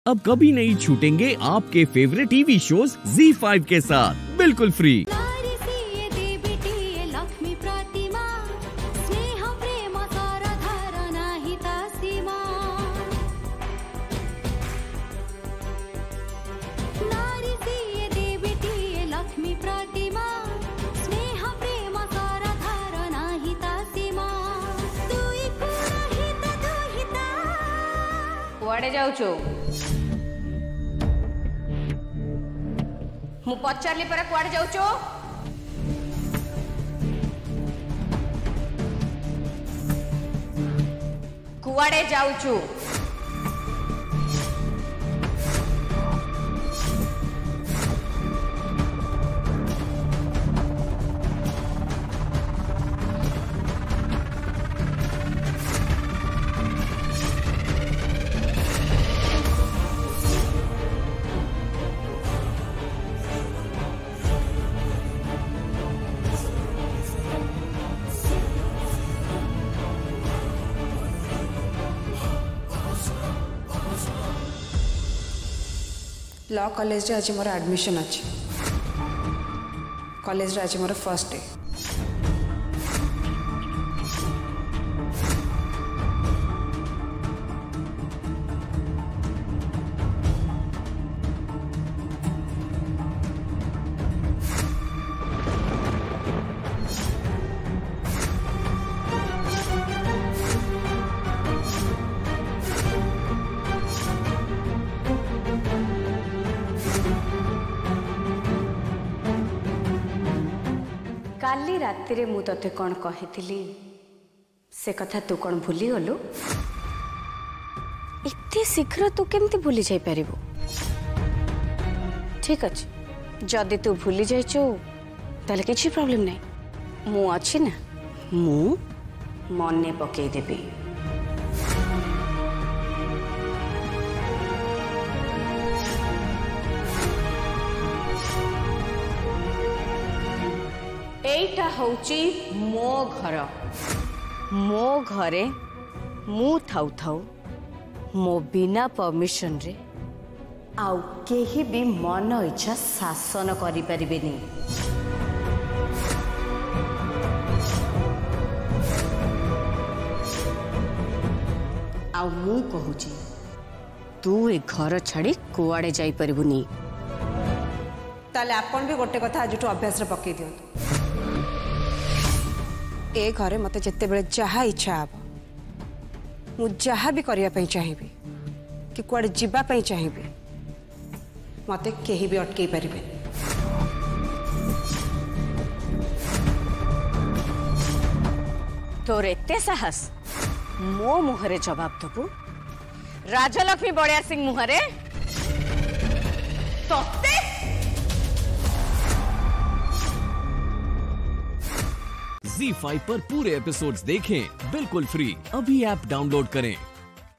अब कभी नहीं छूटेंगे आपके फेवरेट टीवी शोज ZEE5 के साथ बिल्कुल फ्री। कुआड़े जाऊचु मु पचारली पर कुआड़े जाऊचु कुआड़े जाऊचु लॉ कॉलेज आज मोर एडमिशन अच्छी कॉलेज आज मोर फर्स्ट डे काली राति रे मु तते कौन कही से कथा तू कौन भूली गलु इतने शीघ्र तू केमती भूली जाई परिबो ठीक अच्छे जदि तू भूली जाइचु ताले किछि प्रॉब्लम नहीं मु अच्छी ना मु मने पकई देबी एटा होची मो घर मो घरे मु थाउ थाउ मो बिना परमिशन रे आउ केही भी मन इच्छा शासन करि परिबेनी आउ मु कहूची तू ए घर छाड़ी कुआड़े जाई परिबुनी ताले आपण भी गोटे कथा आज अभ्यास रे पकई दियंतु ए घरे मते जिते बेले जहा इच्छा हम मु जहा भी करिया पई चाहिबी कि कुआडे जिबा पई चाहिबी मते केही भी अटकई परिबे तोर एते साहस मो मुहरे जवाब दबु राजलक्ष्मी बड़िया सिंह मुहरे तोते ZEE5 पर पूरे एपिसोड्स देखें बिल्कुल फ्री। अभी ऐप डाउनलोड करें।